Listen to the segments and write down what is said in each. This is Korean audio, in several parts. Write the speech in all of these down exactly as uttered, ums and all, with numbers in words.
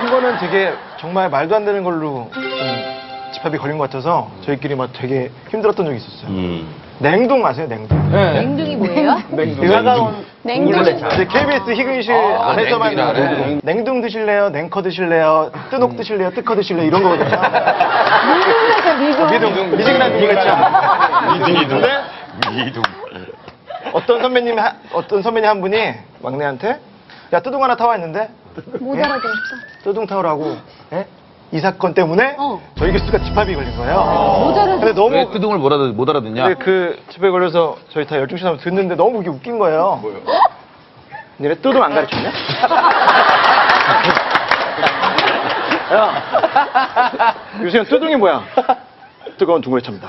한 번은 되게 정말 말도 안 되는 걸로 좀 집합이 걸린 것 같아서 저희끼리 막 되게 힘들었던 적이 있었어요. 음. 냉동 아세요? 냉동. 네. 냉동이 뭐예요? 냉동. 차가운 냉동. 이제 케이비에스 희극실 아, 안에서만 냉동이라네. 냉동 드실래요? 냉커 드실래요? 뜨녹 드실래요? 뜨커 드실래요? 이런 거거든요. 미동. 미동. 미지근한 미 같죠? 미둥이둥. 근데 미둥. 어떤 선배님 하, 어떤 선배님 한 분이 막내한테 야 뜨둥 하나 타와 했는데 못 예? 알아들었어. 뜨둥 타오라고. 예? 이 사건 때문에 어. 저희 교수가 집합이 걸린 거예요. 못 알아들었어. 근데 너무 왜 뜨둥을 못, 알아, 못 알아듣냐? 근데 그 집에 걸려서 저희 다 열중시 하면 듣는데 너무 그게 웃긴 거예요. 뭐요? 니네 뜨둥 안 가르쳤냐? 야, 요새는 뜨둥이 뭐야? 뜨거운 둥글차입니다.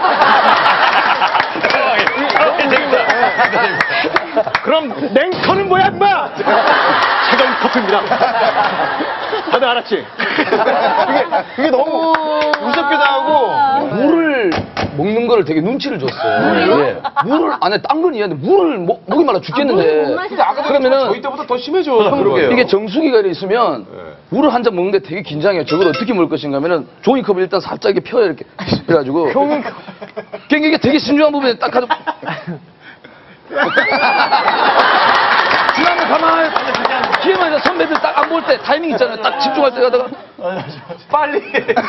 그럼 냉커는 뭐야, 임마? 차가운 커피입니다. 다들 알았지? 그게, 그게 너무 무섭기도 하고. 물을 먹는 거를 되게 눈치를 줬어요. 예. 물을 안에 딴 건 이해하는데 물을 먹, 목이 말라 죽겠는데. 근데 아까 그러면은 저희 때보다 더 심해져. 이게 정수기가 있으면 물을 한 잔 먹는데 되게 긴장해요. 저걸 어떻게 먹을 것인가 하면은 종이컵을 일단 살짝 이렇게 펴요. 이렇게 해가지고. 종이컵. 이게 되게 신중한 부분에 딱 하죠. 그다음에 가만히 기회만 있어 선배들 딱 안 볼 때 타이밍 있잖아요. 딱 집중할 때 가다가 빨리.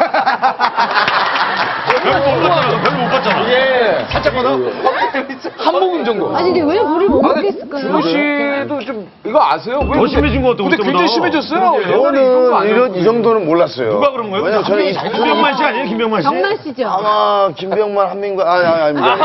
별로 못 봤잖아. 별로 못 봤잖아. 예. 살짝 걷어. 한 모금 정도. 아니 근데 왜 물을 못 먹겠을까요? 준호 씨도 좀 이거 아세요? 왜 더 심해진 것 같아. 근데 굉장히 심해졌어요. 저는 이런 이 정도는 몰랐어요. 누가 그런 거예요? 왜냐면 저는 이 김병만 씨 아니에요? 김병만 씨? 정만 씨죠? 아마 김병만, 한민관 아니 아니 아닙니다.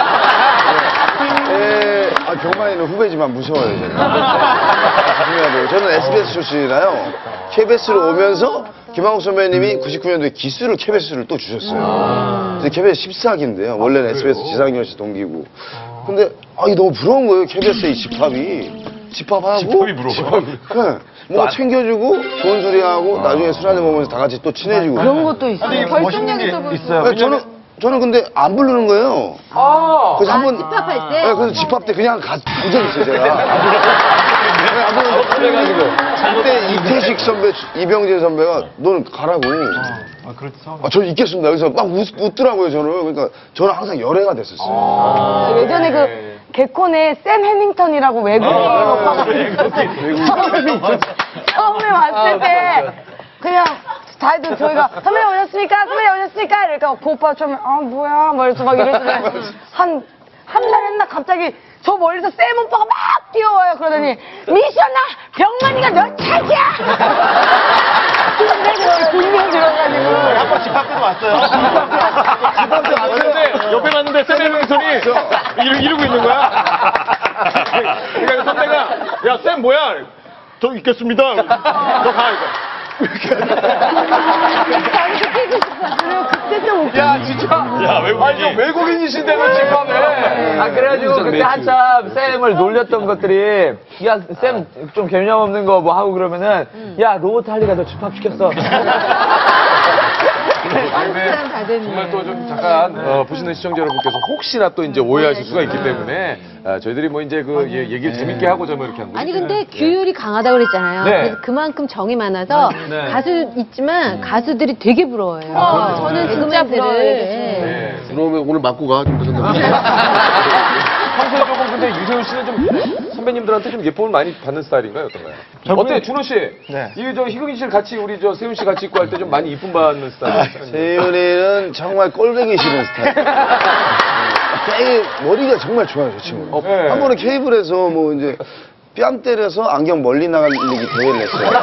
예, 아, 병만이는 후배지만 무서워요 제가. 중요하고요. 저는 에스비에스 출신이라요. 케이비에스로 오면서 김한국 선배님이 구십구 년도에 기수를 케이비에스를 또 주셨어요. 그래서 케이비에스 십사 기인데요. 원래는 에스비에스 지상렬 씨 동기고. 근데 아, 이게 너무 부러운 거예요. 케이비에스의 이 집합이. 집합하고. 집합이 부러워. 네. 뭔가 챙겨주고 좋은 소리 하고 나중에 술 한잔 먹으면서 다 같이 또 친해지고. 그런 것도 있어요. 근데 이게 멋있는 게 있어요. 네, 저는 저는 근데 안 부르는 거예요. 아. 그래서 한번 집합할 때? 네, 그래서 집합 때 그냥 간 적이 있어요 제가. 안 부르는 그래가지고. 그때 이태식 선배, 이병재 선배가 너는 가라고. 아, 그렇죠. 아, 저 있겠습니다. 그래서 막 웃, 웃더라고요 저는. 그러니까 저는 항상 열애가 됐었어요. 예전에 그 개콘의 샘 해밍턴이라고 외국인 오빠가 처음에, 처음에 왔을 때 그냥 다들 저희가 선배님 오셨습니까? 선배님 오셨습니까? 이러니까 그 오빠가 처음에 아 뭐야 막 이러면서 막 이러시더니 한 한 달 했나 갑자기 저 멀리서 샘 오빠가 막 뛰어와요. 그러더니 미션아 병만이가 몇 차기야? 근데 그 분명 들어가지고 한번 집합 때도 왔어요. 집합 때 왔는데 옆에 갔는데 쌤 맹선이 이러, 이러고 있는 거야. 그러니까 선배가 야 쌤 뭐야? 저 있겠습니다. 저 가 이거. 자기도 끼고 싶어. 그리고 그때 좀 웃겨. 야 진짜. 야, 외국인이. 아니, 외국인이신데도 집합에. 아 그래가지고 그때 한참 쌤을 놀렸던 것들이 야 쌤 좀 개념 없는 거 뭐 하고 그러면은 야 로봇 할리가 너 집합시켰어. 다 됐네. 정말 또 좀 잠깐 어, 보시는 시청자 여러분께서 혹시나 또 이제 오해하실 수가 있기 때문에 아, 저희들이 뭐 이제 그 예, 얘기를 재밌게 하고자 뭐 이렇게 한 거예요. 아니 근데 규율이 강하다고 그랬잖아요. 네. 그래서 그만큼 정이 많아서 네. 가수 있지만 가수들이 되게 부러워요. 어, 저는 진짜 부러워요, 개그맨들을 네. 그러면 오늘 맞고 가. 좀 더 생각해. 평소에 조금 근데 유세윤 씨는 좀 선배님들한테 좀 예쁨을 많이 받는 스타일인가요? 어떤가요? 어때요? 준호 씨? 네. 이게 저 희극인 씨를 같이 우리 저 세윤 씨 같이 있고 할 때 좀 많이 이쁨 받는 스타일이에요? 세윤이는 정말 꼴보기 싫은 스타일. 되게 머리가 정말 좋아요, 저 친구. 어, 네. 한 번은 케이블에서 뭐 이제 뺨 때려서 안경 멀리 나가는 대회를 했어요.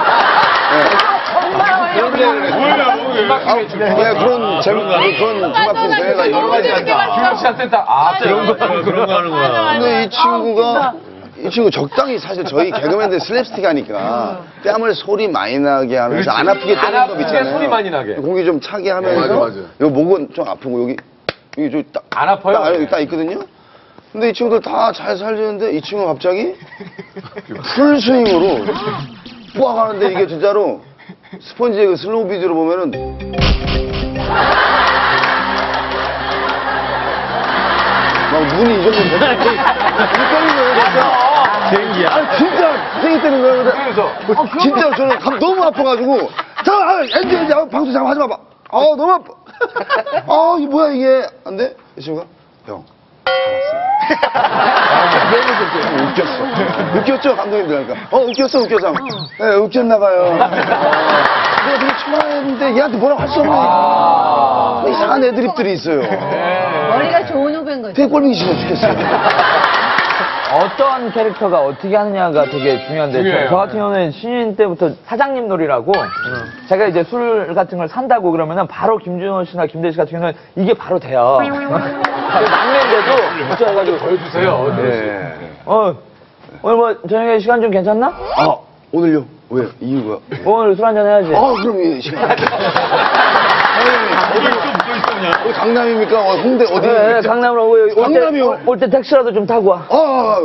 뭐예요? 네, 그런 제목, 그런 중학생 대회가 여러 가지 한다. 규현 씨한테 딱, 아, 그런 거, 그런 거 하는구나. 근데 이 친구가 이 친구 적당히 사실 저희 개그맨들 슬랩스틱 하니까 뺨을 소리 많이 나게 하면서 안 아프게 안 때리는 법 아프게 있잖아요. 소리 많이 나게. 공기 좀 차게 하면서 맞아, 맞아. 여기 목은 좀 아프고 여기 여기 좀 딱, 안 아파요? 딱, 여기 딱 있거든요. 근데 이 친구들 다 잘 살리는데 이 친구가 갑자기 풀스윙으로 뿌악 하는데 이게 진짜로 스펀지의 그 슬로우 비디오로 보면은 막 눈이 이 정도 눈 떨리는 거예요 진짜. 개인기야. 아 진짜 생이 뜨는 거예요. 그래서 진짜 저는 감 너무 아파가지고 잠깐 엔지 엔지 방송 잠깐 하지 마봐. 아 너무 아파. 아 이게 뭐야 이게 안 돼? 이 친구가 형. 너무 웃겼어. 웃겼죠 감독님들 하니까. 어 웃겼어 웃겼어. 네 웃겼나봐요. 내가 되게 좋아했는데 얘한테 뭐라고 할 수 없네. 아 이상한 애드립들이 있어요. 머리가 좋은 후배인 거죠. 되게 꼴보기 싫어 죽겠어요. 어떤 캐릭터가 어떻게 하느냐가 되게 중요한데 저, 저 같은 경우는 신인 때부터 사장님 놀이라고 제가 이제 술 같은 걸 산다고 그러면은 바로 김준호 씨나 김대희 씨 같은 경우는 이게 바로 돼요. 막내인데도 진짜 해가지고 보여주세요. 네. 어 오늘 뭐 저녁에 시간 좀 괜찮나? 아 오늘요? 왜? 이유가? 오늘 술 한잔 해야지. 아 그럼 이 시간. 어디 강남입니까? 어, 홍대 어디? 네, 네, 강남으로 오고 올 때, 강남이요? 올 때 택시라도 좀 타고 와. 아,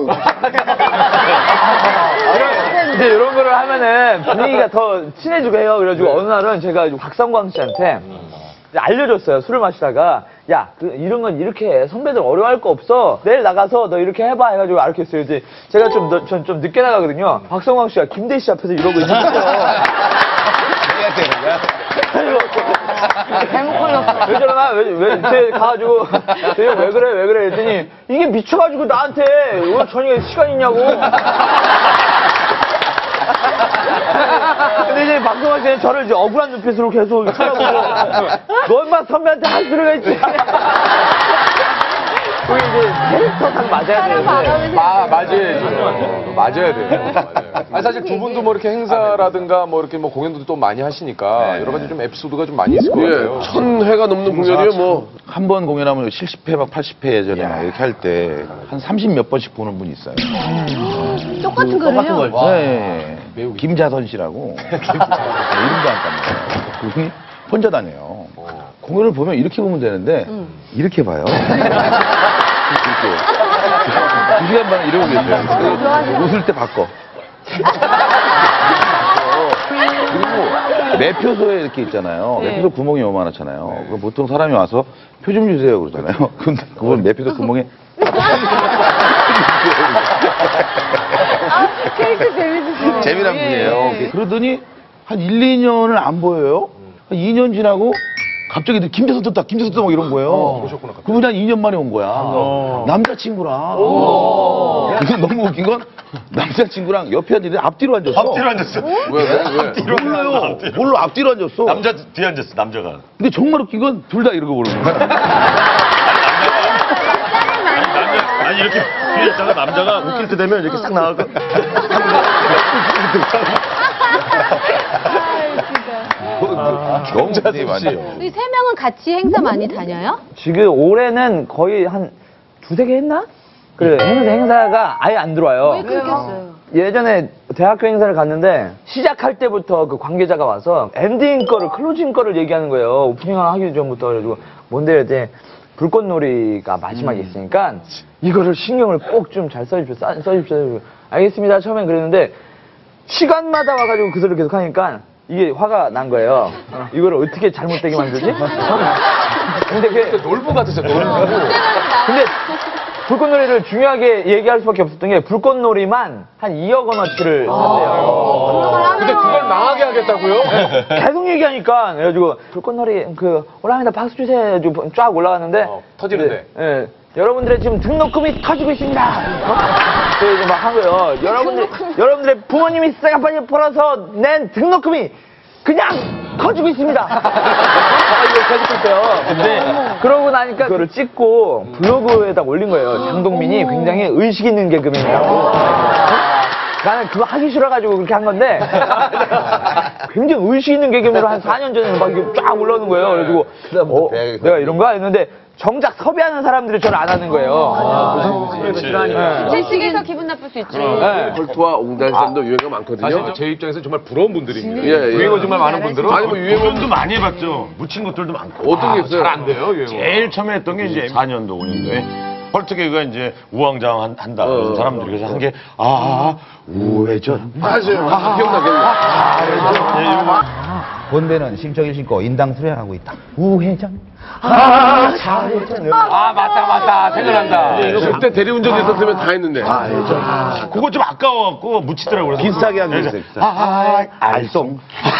이제 이런 거를 하면은 분위기가 더 친해지고 해요. 그래가지고 어느 날은 제가 박성광 씨한테 알려줬어요. 술을 마시다가 야, 그, 이런 건 이렇게 해. 선배들 어려워할 거 없어. 내일 나가서 너 이렇게 해봐 해가지고 알려줬어요. 이제 제가 좀, 너, 전 좀 늦게 나가거든요. 박성광 씨가 김대희 씨 앞에서 이러고 있었어요. 잘못 걸렸어. 왜 저러나? 왜, 왜, 쟤 가가지고, 쟤 왜 그래, 왜 그래? 했더니, 이게 미쳐가지고 나한테 오늘 저녁에 시간 있냐고. 근데 이제 박성환 씨는 저를 이제 억울한 눈빛으로 계속 쳐다보고, 너 인마 선배한테 할 소리가 있지. 그게 이제 캐릭터상 맞아야 되는데. 아, 맞아야죠. 맞아야 돼요. 맞아요. 아니, 사실 두 분도 뭐 이렇게 행사라든가 뭐 이렇게 뭐 공연도 또 많이 하시니까 여러 가지 좀 에피소드가 좀 많이 있을 것 같아요. 천 회가 넘는 공연이면 뭐. 한 번 공연하면 칠십 회 막 팔십 회 예전에 막 이렇게 할 때 한 삼십 몇 번씩 보는 분이 있어요. 똑같은 거를요? 네. 김자선 씨라고. 네, 이름도 안 까먹어요. 그분이 혼자 다녀요. 공연을 보면 이렇게 보면 되는데 이렇게 봐요. 이렇게. 두 시간 반을 이러고 계세요. 웃을 때 바꿔. 그리고 매표소에 이렇게 있잖아요. 매표소 구멍이 요만하잖아요. 그럼 보통 사람이 와서 표 좀 주세요 그러잖아요. 근데 그건 매표소 구멍에 아, 캐릭터 재밌으시네. 재미난 분이에요. 그러더니 한 일, 이 년을 안 보여요. 한 이 년 지나고 갑자기 김재선 떴다, 김재선 떴다 막 이런 거예요. 그러셨구나. 그분이 한 이 년 만에 온 거야. 남자친구랑. 그래서 너무 웃긴 건 남자친구랑 옆에 앉았는데 앞뒤로 앉았어. 앞뒤로 앉았어. 왜, 왜, 왜? 앞뒤로 몰라요. 몰라, 앞뒤로 앉았어. 남자 뒤에 앉았어, 남자가. 근데 정말 웃긴 건 둘 다 이러고 그러는 거야. 남자, 아니, 이렇게 뒤에 있다가 남자가 웃길 때 되면 이렇게 싹 나가고. 너무 자세히 많죠. 우리 세 명은 같이 행사 많이 다녀요? 지금 올해는 거의 한 두세 개 했나? 그 행사, 행사가 아예 안 들어와요. 왜 끊겼어요? 예전에 대학교 행사를 갔는데 시작할 때부터 그 관계자가 와서 엔딩 거를 클로징 거를 얘기하는 거예요. 오프닝 하기 전부터. 그래가지고 뭔데 이제 불꽃놀이가 마지막에 있으니까 이거를 신경을 꼭 좀 잘 써주십시오. 써- 써주십시오. 알겠습니다. 처음엔 그랬는데 시간마다 와가지고 그 소리를 계속 하니까 이게 화가 난 거예요. 이거를 어떻게 잘못되게 만들지? 근데 그게 놀부 같으세요, 놀부. 근데 불꽃놀이를 중요하게 얘기할 수밖에 없었던 게 불꽃놀이만 한 이억 원어치를 샀대요. 근데 그걸 망하게 하겠다고요? 계속 얘기하니까 그래가지고 불꽃놀이 그 올라갑니다 박수 주세요 쫙 올라갔는데 어, 터지는데. 예, 예. 여러분들의 지금 등록금이 터지고 있습니다. 어? 그래서 막 한 거예요. 여러분들 여러분들의 부모님이 쌍아빠지 벌어서 낸 등록금이 그냥 터지고 있습니다. 아, 이거 계속 했어요. 근데 그러고 나니까 그거를 찍고 블로그에다 올린 거예요. 장동민이 굉장히 의식 있는 개그맨이라고. 나는 그거 하기 싫어가지고 그렇게 한 건데 굉장히 의식 있는 개그맨으로 한 사 년 전에 막 이렇게 쫙 올라오는 거예요. 그래가지고 어, 내가 이런가 했는데 정작 섭외하는 사람들이 저를 안 하는 거예요. 실식에서 기분 나쁠 수 있지. 컬투와 옹달샘도 유행어 많거든요. 사실 제 입장에서 정말 부러운 분들입니다. 예, 예. 유행어 정말 많은 분들은. 아니, 뭐 유행어 공연도 많이 해봤죠. 묻힌 것들도 많고. 어떤 게 있어요? 잘 안 돼요, 유행어. 제일 처음에 했던 게 이제 사 년도, 오 년도에 헐트개가 이제 우왕좌왕 한- 한다. 그래서 사람들이 그래서 한 게, 아, 우회전. 맞아요. 기억나, 기억나. 본대는 심정일 신고 인당 수련하고 있다. 우회전. 아, 잘했잖아요. 아, 맞다, 맞다. 생각난다. 그때 대리운전 있었으면 다 했는데. 그거 좀 아까워갖고 묻히더라고요. 비슷하게 한 게 있어요. 아, 알쏭.